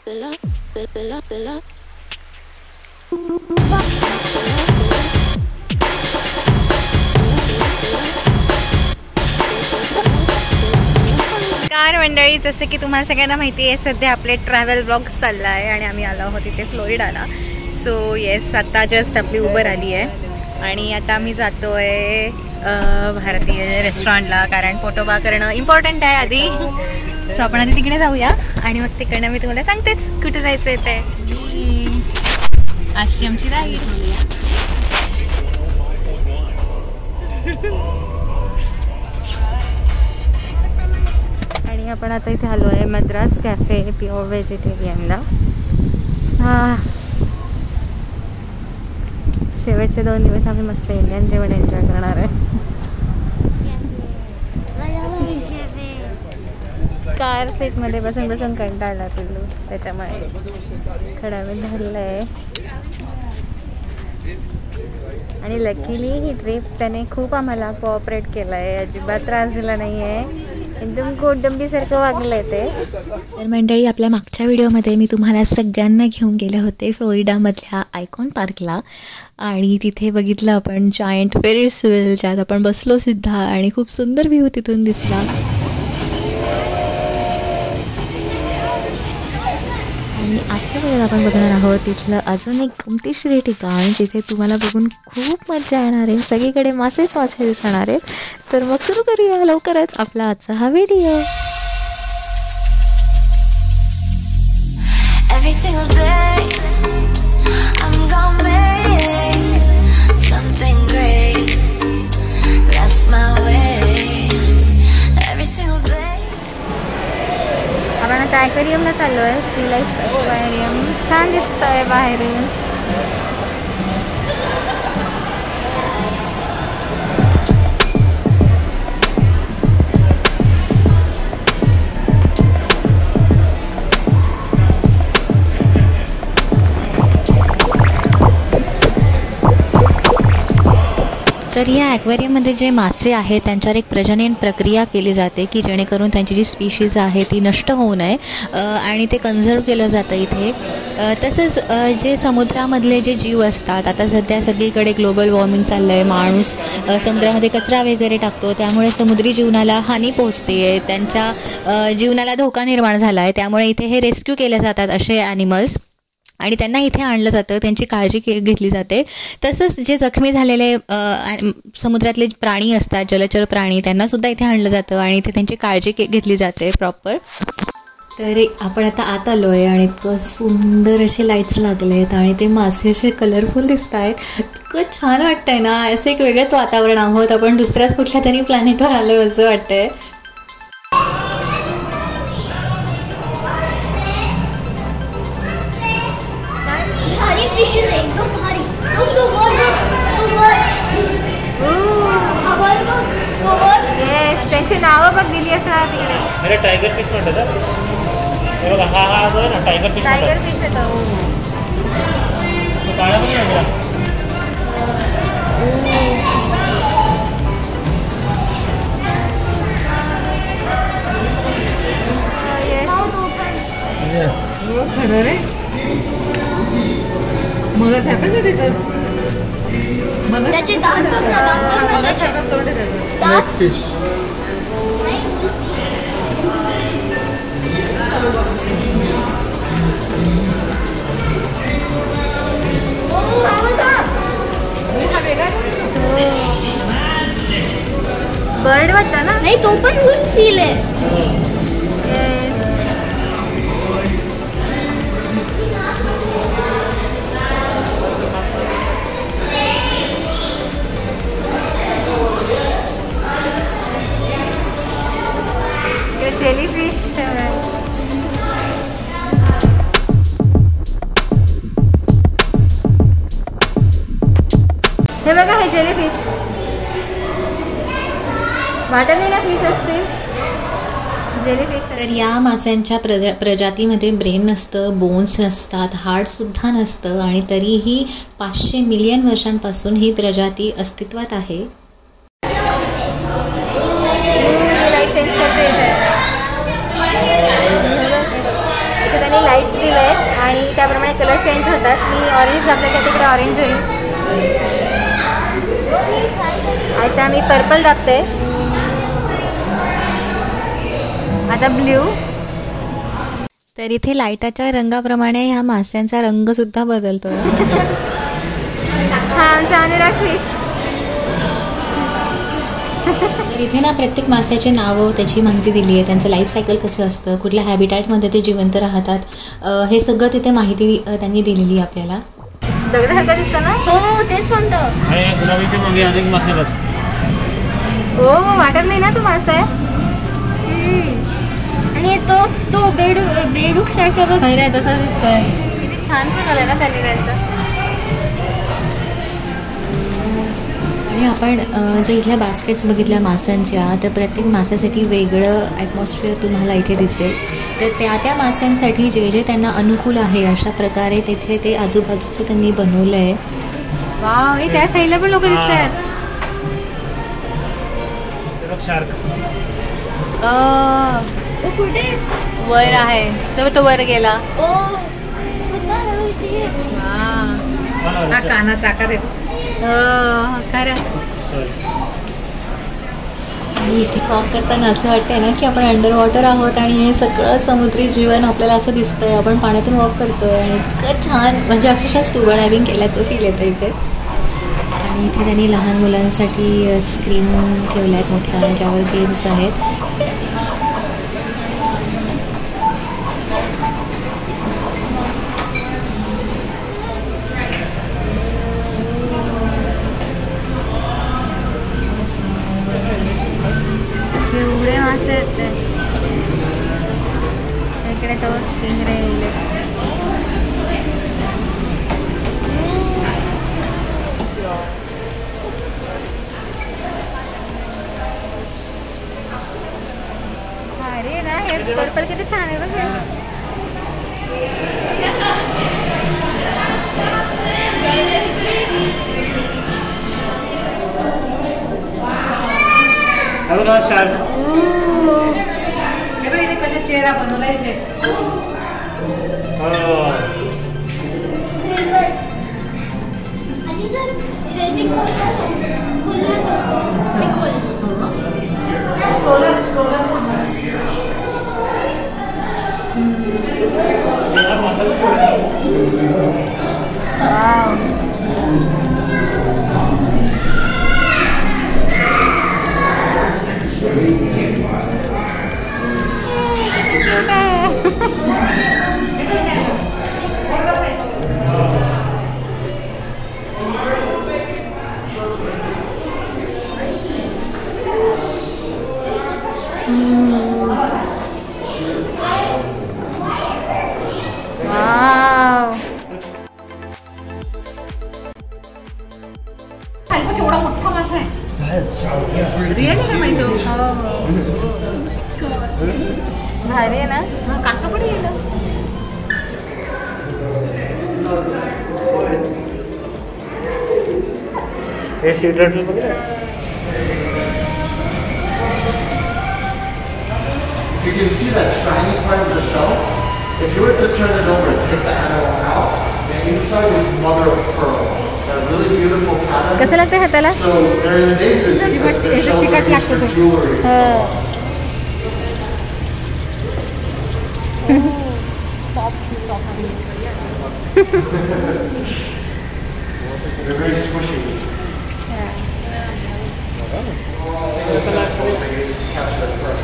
Car मंडळी, जसं की तुम्हाला सगळ्यांना माहिती आहे, सध्या आपले ट्रॅव्हल ब्लॉग्स चालला आहे आणि आम्ही आलो आहोत इथे फ्लोरिडाला. सो येस, आता जस्ट आपली उबर आली आहे आणि आता आम्ही जातो आहे भारतीय रेस्टॉरंटला, कारण फोटोबा करणं इम्पॉर्टंट आहे आधी. सो आपण आधी तिकडे जाऊया आणि मग तिकडनं मी तुम्हाला सांगतेच कुठे जायचं आहे ते. आजची आमची राईड. आणि आपण आता इथे आलो आहे मद्रास कॅफे प्युअर व्हेजिटेरियनला. शेवटचे 2 दिवस आम्ही मस्त इंडियन जेवण एन्जॉय करणार आहे. कार सीटमध्ये बसून बसून कंटाळला पिल्लू, त्याच्यामुळे थोडा वेळ धरलं आहे. आणि लकीली ही ट्रिप त्याने खूप आम्हाला कोऑपरेट केलं आहे, अजिबात त्रास दिला नाही आहे, एकदम कौटुंबीसारखं वागलं ते. तर मंडळी, आपल्या मागच्या व्हिडिओमध्ये मी तुम्हाला सगळ्यांना घेऊन गेले होते फ्लोरिडामधल्या आयकॉन पार्कला आणि तिथे बघितलं आपण जायंट फेरिस व्हील, ज्यात आपण बसलो सुद्धा आणि खूप सुंदर व्ह्यू तिथून दिसला. आणि आजच्या वेळेला आपण बघणार आहोत तिथलं अजून एक गमतीशीर ठिकाण, जिथे तुम्हाला बघून खूप मजा येणार आहे, सगळीकडे मासेच मासे दिसणार आहेत. तर मग सुरू करूया लवकरच आपला आजचा हा व्हिडिओ. आपण आता ॲक्वेरियमला चाललो आहे, सी लाईफ ॲक्वेरियम. छान दिसत आहे बाहेरून. तर या ॲक्वेरियममध्ये जे मासे आहेत त्यांच्यावर एक प्रजनन प्रक्रिया केली जाते की जेणेकरून त्यांची जी स्पीशीज आहे ती नष्ट होऊ नये आणि ते कन्झर्व केलं जातं इथे. तसंच जे समुद्रामधले जे जीव असतात, आता सध्या सगळीकडे ग्लोबल वॉर्मिंग चाललं आहे, माणूस समुद्रामध्ये कचरा वगैरे टाकतो, त्यामुळे समुद्री जीवनाला हानी पोचते, त्यांच्या जीवनाला धोका निर्माण झाला आहे. त्यामुळे इथे हे रेस्क्यू केले जातात असे ॲनिमल्स आणि त्यांना इथे आणलं जातं, त्यांची काळजी घेतली जाते. तसंच जे जखमी झालेले समुद्रातले प्राणी असतात, जलचर प्राणी, त्यांनासुद्धा इथे आणलं जातं आणि इथे त्यांची काळजी घेतली जाते प्रॉपर. तर आपण आता आत आलो आहे आणि इतकं सुंदर असे लाईट्स लागले आहेत आणि ते मासे असे कलरफुल दिसत आहेत. इतकं छान वाटतं आहे ना, असं एक वेगळंच वातावरण आहोत, आपण दुसऱ्याच कुठल्या तरी प्लॅनेटवर आलो असं वाटतं आहे. एकदम भारी. त्यांची नावं बघ दिली असणार तिकडे. टायगर फिश म्हणतात. हा हा जो आहे ना टायगर फिश. टायगर फिश येतो. काळा पण आहे. खरं रे, मला सारखंच आहे तिथं. त्याचे दात तोंड फिश. बर्ड वाटतं ना? नाही, तो पण फुल फील आहे. जेलीफिश. हे बघा, हे जेलीफिश. वाटत नाही ना फिश असते जेलीफिश. तर या माशांच्या प्रजातीमध्ये ब्रेन नसतं, बोन्स नसतात, हार्टसुद्धा नसतं आणि तरीही 500 मिलियन वर्षांपासून ही प्रजाती अस्तित्वात आहे. खाली लाईट्स दिले आहेत आणि त्याप्रमाणे कलर चेंज होतात. मी ऑरेंज दाबले का तिकडे ऑरेंज होईल. आता मी पर्पल दाबते. आता ब्ल्यू. तर इथे लाईटाच्या रंगाप्रमाणे ह्या मास्यांचा रंग सुद्धा बदलतो. हा आमचा अनुराग फिश. तर इथे ना प्रत्येक मास्याचे नावं, त्याची माहिती दिली आहे, त्यांचं लाईफ सायकल कसं असतं, कुठल्या हॅबिटॅटमध्ये ते जिवंत राहतात, हे सगळं तिथे माहिती त्यांनी दिलेली आहे आपल्याला. दगडासारखं दिसतं ना. हो तेच म्हणतो. गुलाबीच्या मागे अनेक मासे बघ. हो वाटत नाही ना तो मासा आहे. आणि तो बेडूक सारखं बघ. खैर आहे तसं दिसतोय. किती छान बनवलंय ना त्यांनी त्यांचं. आणि आपण जर इथल्या बास्केट्स बघितल्या माशांच्या, तर प्रत्येक माशासाठी वेगळं ॲटमॉस्फिअर तुम्हाला इथे दिसेल. तर त्या माशांसाठी जे जे त्यांना अनुकूल आहे अशा प्रकारे तिथे ते आजूबाजूचं त्यांनी बनवलं आहे. वाव, त्या साईडला पण लोक दिसत आहेत. कुठे वर आहे तर तो वर गेला. हा कानाचा आकार आहे. आणि इथे वॉक करताना असं वाटतंय ना की आपण अंडर वॉटर आहोत आणि हे सगळं समुद्री जीवन आपल्याला असं दिसतंय. आपण पाण्यातून वॉक करतोय आणि इतकं छान, म्हणजे अक्षरशः स्कुबा डायव्हिंग केल्याचं फील येतं इथे. आणि इथे त्यांनी लहान मुलांसाठी स्क्रीन ठेवल्या आहेत मोठ्या, ज्यावर गेम्स आहेत. एवढे मासे आहेत. इकडे तो स्टिंग्रे येईल. अरे ना हे पर्पल किती छान आहे बघ. कसा चेहरा बनवला इथे. केवढा मोठा मासा आहे. रिअली माहिती भारी आहे ना. कसं पण येईल. हे सी टर्टल बघा. You can see that shiny part of the shell. If you were to turn it over and take the animal out, the inside is mother of pearl. That really beautiful pattern. कसं लागतं हाताला. So they're endangered because their shells are used for jewelry. They're very squishy. They use to catch their prey.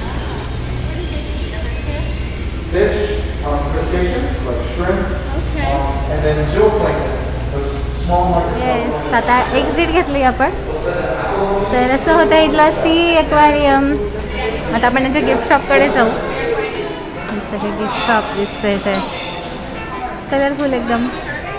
Fish, crustaceans like shrimp, and then zooplankton, those small microscopic. Yes, आता exit घेतली आपण. तर असं होतं इथला C aquarium. आता आपण त्यांच्या गिफ्ट शॉपकडे जाऊ. हे गिफ्ट शॉप दिसतंय इथे, कलरफुल एकदम.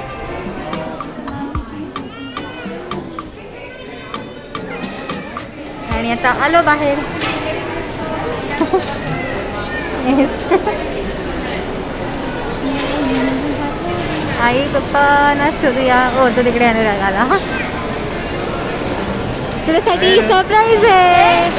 आणि आता आलो बाहेर. आई पप्पा ना शोधूया. ओ तो तिकडे अनुराग आला. तुझ्यासाठी सरप्राईज आहे.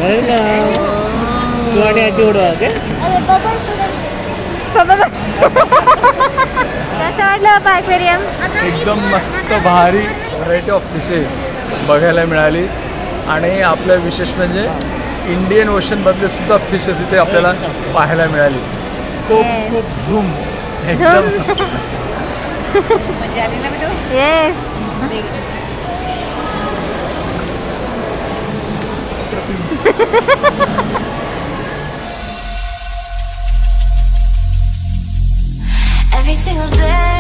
तू आणि आजी उडवा काय? कसं वाटलं बाबा ॲक्वेरियम? एकदम मस्त भारी व्हरायटी ऑफ फिशेस बघायला मिळाली आणि आपलं विशेष म्हणजे इंडियन ओशनमधले सुद्धा फिशेस इथे आपल्याला पाहायला मिळाली. खूप खूप धूम एकदम मजा आली ना बेटू? येस. Every single day